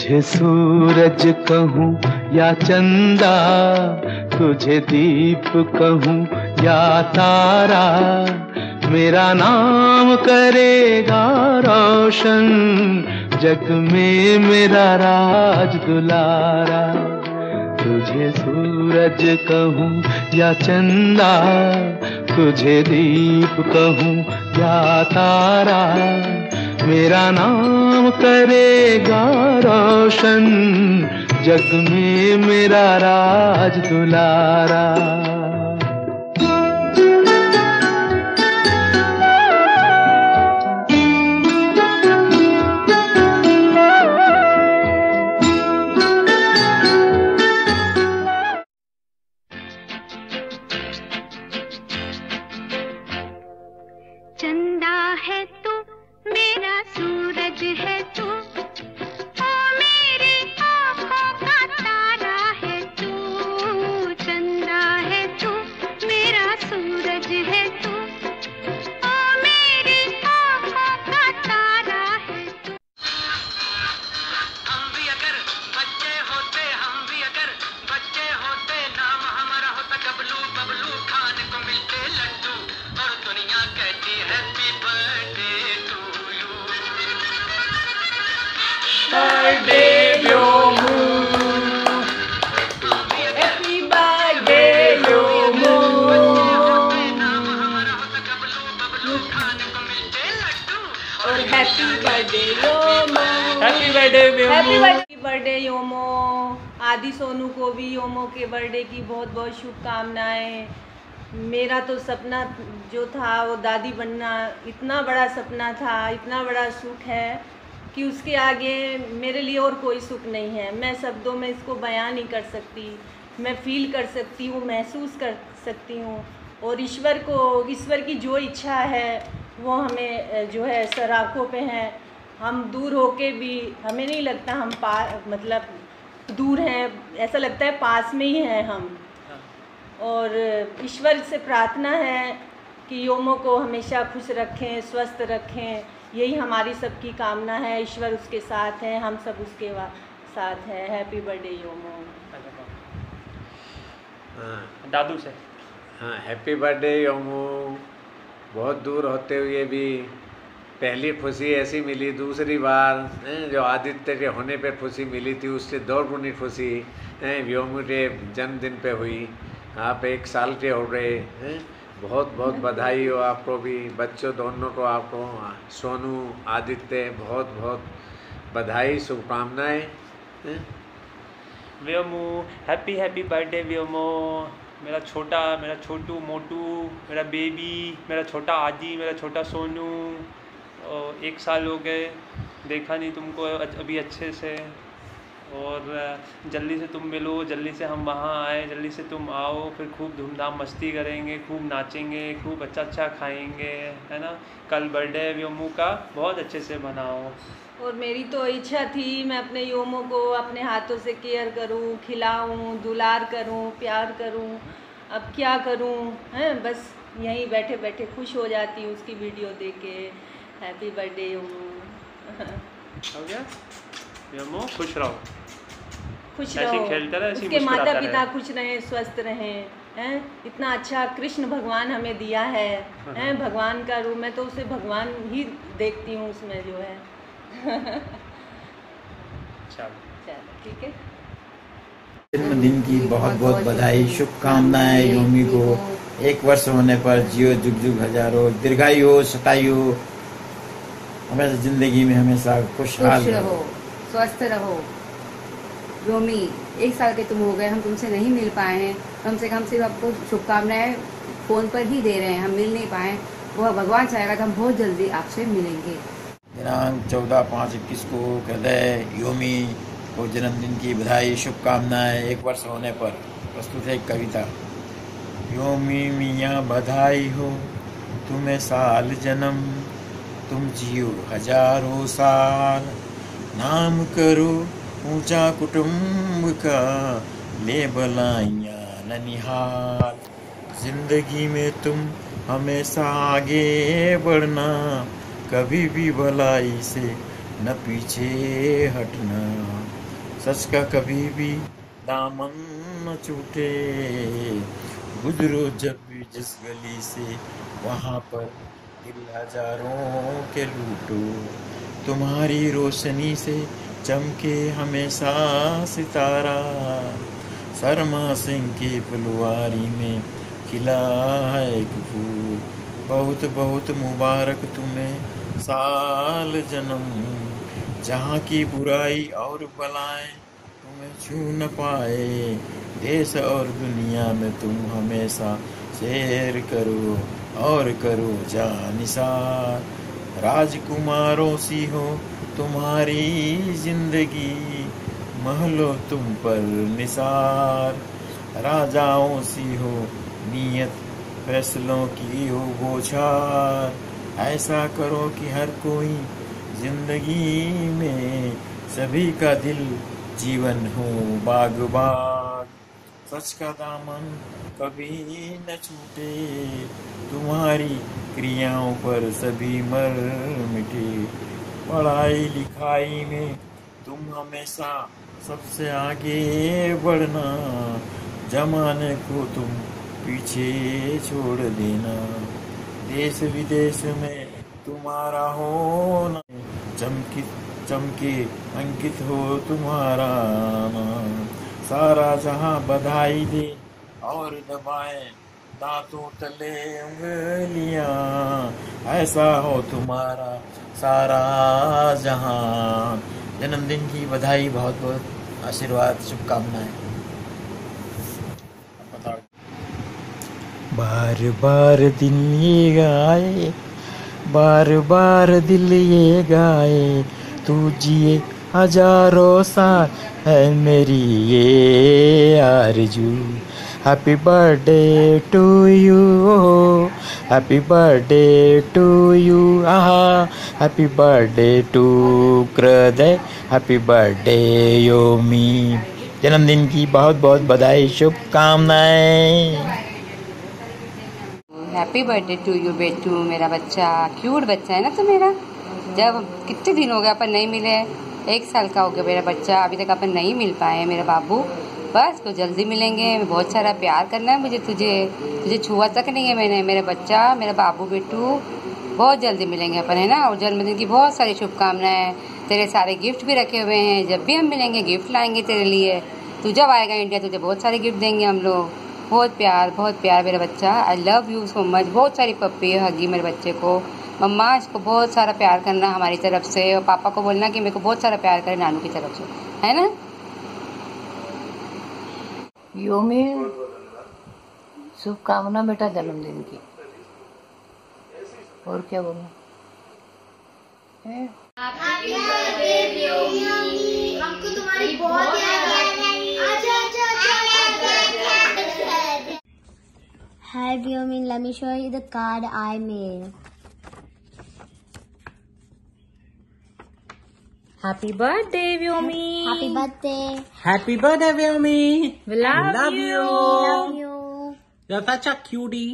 तुझे सूरज कहूँ या चंदा, तुझे दीप कहूँ या तारा, मेरा नाम करेगा रोशन, जग में मेरा राज दुलारा। तुझे सूरज कहूँ या चंदा, तुझे दीप कहूँ या तारा, मेरा नाम करेगा रोशन, जग में मेरा राज दुलारा। चंदा है तू, मेरा सूरज है तू, ओ मेरी आँखों का तारा है तू। चंदा है तू, मेरा सूरज है तू, ओ मेरी आँखों का तारा है तू। हम भी अगर बच्चे होते, हम भी अगर बच्चे होते, नाम हमारा होता गबलू, बबलू खाने को मिलते लड्डू, और दुनिया कहती happy birthday to you. Birthday Vyomu, happy birthday Vyomu. नाम हमारा होता गबलू, बबलू खाने को मिलते लड्डू, और happy birthday Yomo. Happy birthday Vyomu. Happy birthday Yomo. Aadi Sonu को भी योमो के बर्थडे की बहुत बहुत शुभकामनाएं। मेरा तो सपना जो था वो दादी बनना, इतना बड़ा सपना था, इतना बड़ा सुख है कि उसके आगे मेरे लिए और कोई सुख नहीं है। मैं शब्दों में इसको बयां नहीं कर सकती। मैं फील कर सकती हूँ, महसूस कर सकती हूँ, और ईश्वर की जो इच्छा है वो हमें जो है सर आँखों पे है। हम दूर होके भी हमें नहीं लगता हम मतलब दूर हैं, ऐसा लगता है पास में ही हैं हम। और ईश्वर से प्रार्थना है कि योमो को हमेशा खुश रखें, स्वस्थ रखें, यही हमारी सबकी कामना है। ईश्वर उसके साथ है, हम सब उसके साथ हैं। Happy birthday Yomo. दादू से हाँ, हैप्पी बर्थडे योमो। बहुत दूर होते हुए भी पहली खुशी ऐसी मिली, दूसरी बार जो आदित्य के होने पर खुशी मिली थी उससे दो गुनी खुशी व्योमू के जन्मदिन पे हुई। आप 1 साल के हो गए हैं। बहुत बहुत बधाई हो आपको भी, बच्चों दोनों को, आपको सोनू आदित्य बहुत बहुत बधाई, शुभकामनाएं। Vyomu happy happy birthday Vyomo. मेरा छोटू मोटू, मेरा बेबी, मेरा छोटा आदि, मेरा छोटा सोनू। 1 साल हो गए, देखा नहीं तुमको अभी अच्छे से, और जल्दी से तुम मिलो, जल्दी से हम वहाँ आए, जल्दी से तुम आओ, फिर खूब धूमधाम मस्ती करेंगे, खूब नाचेंगे, खूब अच्छा खाएंगे, है ना। कल बर्थडे है व्योमू का, बहुत अच्छे से मनाओ। और मेरी तो इच्छा थी मैं अपने योमो को अपने हाथों से केयर करूं, खिलाऊं, दुलार करूं, प्यार करूं। अब क्या करूं, हैं, बस यहीं बैठे बैठे खुश हो जाती हूँ उसकी वीडियो देख के। Happy birthday Yomo. हो गया व्योमो, खुश रहो, खुश ऐसे रहो, खेलता रहे, ऐसे उसके माता मुस्कुराता पिता रहे। खुश रहें, स्वस्थ रहें, हैं। इतना अच्छा कृष्ण भगवान हमें दिया है, हैं, भगवान का रूप। मैं तो उसे भगवान ही देखती हूँ उसमें जो है। चलो ठीक है। जन्मदिन की बहुत बहुत बधाई, शुभकामनाएं योमी को। 1 वर्ष होने पर जियो जुग जुग हजारों, दीर्घायु हो, शतायु हो, हमेशा जिंदगी में हमेशा खुशहाल रहो, स्वस्थ रहो। योमी 1 साल के तुम हो गए, हम तुमसे नहीं मिल पाए हैं, कम से कम सिर्फ आपको शुभकामनाएं फोन पर ही दे रहे हैं, हम मिल नहीं पाए। वो भगवान चाहेगा कि हम बहुत जल्दी आपसे मिलेंगे। दिनांक 14/5/21 को हृदय योमी को जन्मदिन की बधाई, शुभकामनाएं। 1 वर्ष होने पर प्रस्तुत है एक कविता। योमी मियाँ बधाई हो तुम्हें साल जन्म, तुम जियो हजारों साल, नाम करो ऊंचा कुटुंब का, ले बलाइयाँ ननिहाल। जिंदगी में तुम हमेशा आगे बढ़ना, कभी भी भलाई से न पीछे हटना। सच का कभी भी दामन न छूटे। गुजरो जब भी जिस गली से वहाँ पर दिल हजारों के लूटो। तुम्हारी रोशनी से चमके हमेशा सितारा। शर्मा सिंह की फुलवारी में खिला है एक फूल। बहुत बहुत मुबारक तुम्हें साल जन्म। जहाँ की बुराई और बलाएं तुम्हें छू न पाए। देश और दुनिया में तुम हमेशा शेर करो और करो जानिसार। राजकुमारों सी हो तुम्हारी जिंदगी, महलों तुम पर निसार। राजाओं सी हो नीयत, फैसलों की हो बौछार। ऐसा करो कि हर कोई जिंदगी में सभी का दिल जीवन हो बाग बाग। सच का दामन कभी न छूटे। तुम्हारी क्रियाओं पर सभी मर मिटे। पढ़ाई लिखाई में तुम हमेशा सबसे आगे बढ़ना। जमाने को तुम पीछे छोड़ देना। देश विदेश में तुम्हारा होना, चमके अंकित हो तुम्हारा नाम। सारा जहां बधाई दे और दबाए दांतों तले उंगलियां। ऐसा हो तुम्हारा सारा जहां। जन्मदिन की बधाई, बहुत बहुत आशीर्वाद, शुभकामनाएं। बार बार दिल ये गाए, बार बार दिल ये गाए, तू जिए हजारों साल है मेरी ये आरज़ू। Happy birthday to you, happy birthday to you, आहा happy birthday to Hriday, happy birthday Yomi. जन्मदिन की बहुत बहुत बधाई, शुभकामनाएं। हैप्पी बर्थडे टू यू बेटू, मेरा बच्चा, क्यूट बच्चा है ना तो मेरा। जब कितने दिन हो गए अपन नहीं मिले, 1 साल का हो गया मेरा बच्चा, अभी तक अपन नहीं मिल पाए मेरा बाबू। बस तो जल्दी मिलेंगे, बहुत सारा प्यार करना है मुझे तुझे छुआ तक नहीं है मैंने। मेरा बच्चा, मेरा बाबू बेटू, बहुत जल्दी मिलेंगे अपन, है ना। और जन्मदिन की बहुत सारी शुभकामनाएं। तेरे सारे गिफ्ट भी रखे हुए हैं, जब भी हम मिलेंगे गिफ्ट लाएंगे तेरे लिए। तू जब आएगा इंडिया तुझे बहुत सारे गिफ्ट देंगे हम लोग। बहुत प्यार मेरा बच्चा, I love you so much. बहुत सारी पप्पी हगी मेरे बच्चे को। मम्मा इसको बहुत सारा प्यार करना हमारी तरफ से, और पापा को बोलना कि मेरे को बहुत सारा प्यार करे नानू की तरफ से, है ना। योमी, शुभकामना बेटा जन्मदिन की। और क्या बोलना है? हमको तुम्हारी बहुत याद आ रही है। Hi Vyomin, let me show you the card I made. Happy birthday, Vyomi. Happy birthday. Happy birthday, Vyomi. We love you. Love you. You're such a cutie.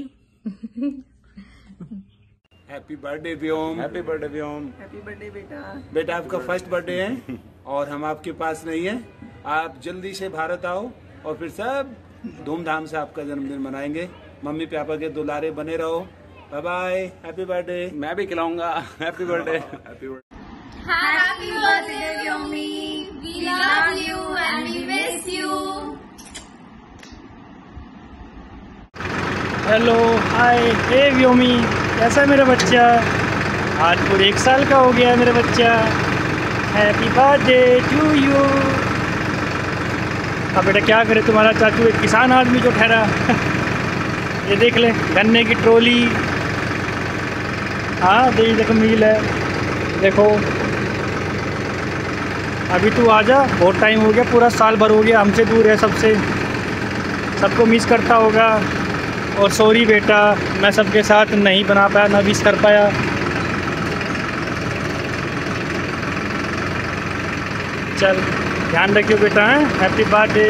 Happy birthday Vyom. Happy birthday Vyom. Happy birthday बेटा। बेटा आपका first birthday है और हम आपके पास नहीं है। आप जल्दी से भारत आओ और फिर सब धूमधाम से आपका जन्मदिन मनाएंगे। मम्मी पापा के दुलारे बने रहो। Bye bye, happy birthday. मैं भी खिलाऊंगा। Happy birthday. Happy birthday. Happy birthday, Vyomi. We love you and we miss you. Hello, hi, hey Vyomi, कैसा है मेरा बच्चा? आज पूरे 1 साल का हो गया है मेरा बच्चा। Happy birthday to you. अब बेटा क्या करे, तुम्हारा चाचू एक किसान आदमी जो ठहरा। ये देख ले, गन्ने की ट्रॉली। हाँ देखो मिल है, देखो। अभी तू आजा, बहुत टाइम हो गया, पूरा साल भर हो गया हमसे दूर है, सबको मिस करता होगा। और सॉरी बेटा, मैं सबके साथ नहीं बना पाया, ना मिस कर पाया। चल ध्यान रखियो बेटा। Happy birthday.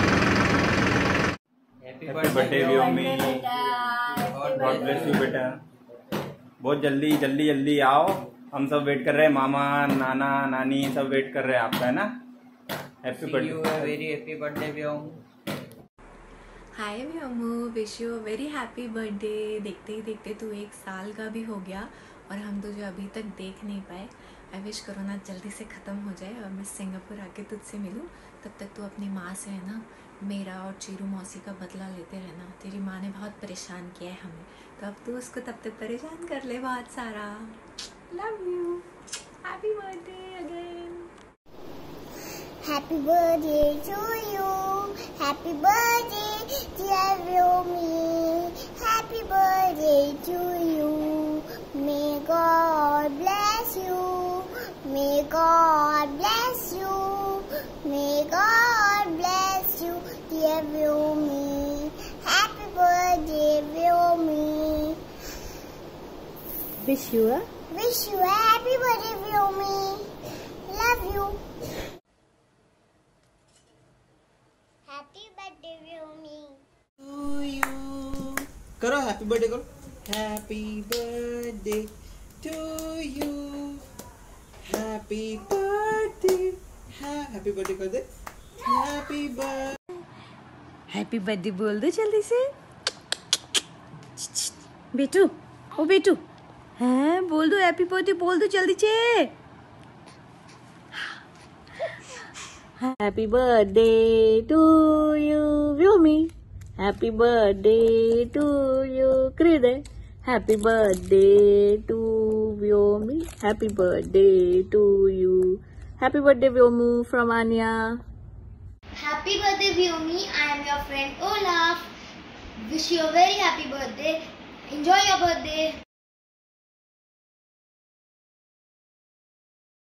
Happy birthday Vyomi. God bless you बेटा। बहुत जल्दी आओ, हम सब वेट कर रहे हैं। मामा, नाना, नानी सब वेट कर रहे हैं आपका, है ना। Happy birthday you very happy birthday Vyom. Hi Vyomu, wish you very happy birthday. देखते ही देखते तू 1 साल का भी हो गया और हम तुझे अभी तक देख नहीं पाए। आई विश कोरोना जल्दी से ख़त्म हो जाए और मैं सिंगापुर आके तुझसे मिलूँ। तब तक तू अपनी माँ से है ना, मेरा और चीरू मौसी का बदला लेते रहना। तेरी माँ ने बहुत परेशान किया है हमें, तो अब तू उसको तब तक परेशान कर ले बहुत सारा। Love you, happy birthday again. Happy birthday to you. Happy birthday, dear Romy. Happy birthday to you. May God bless you. May God bless you. May God bless you, dear Romy. Happy birthday, Romy. Wish you a happy birthday, Romy. Love you. Happy birthday, Romy. To you. करो happy birthday करो। Happy birthday to you, happy birthday. Happy birthday कर दे। Happy birthday. Happy birthday बोल दो जल्दी से। बेटू, ओ बेटू, हैं बोल दो हैप्पी बर्थडे, बोल दो जल्दी से। Happy birthday to you Vyomi. Happy birthday to you कृदय। Happy birthday to Vyomi. Happy birthday to you. Happy birthday Vyomu from Aanya. Happy birthday, Vyumi. I am your friend Olaf. Wish you a very happy birthday. Enjoy your birthday.